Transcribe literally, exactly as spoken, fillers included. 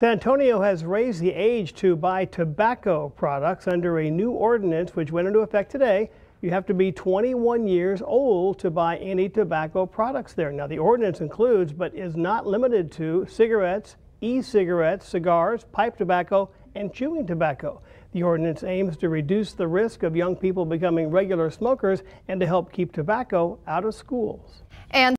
San Antonio has raised the age to buy tobacco products under a new ordinance which went into effect today. You have to be twenty-one years old to buy any tobacco products there. Now, the ordinance includes, but is not limited to, cigarettes, e-cigarettes, cigars, pipe tobacco, and chewing tobacco. The ordinance aims to reduce the risk of young people becoming regular smokers and to help keep tobacco out of schools. And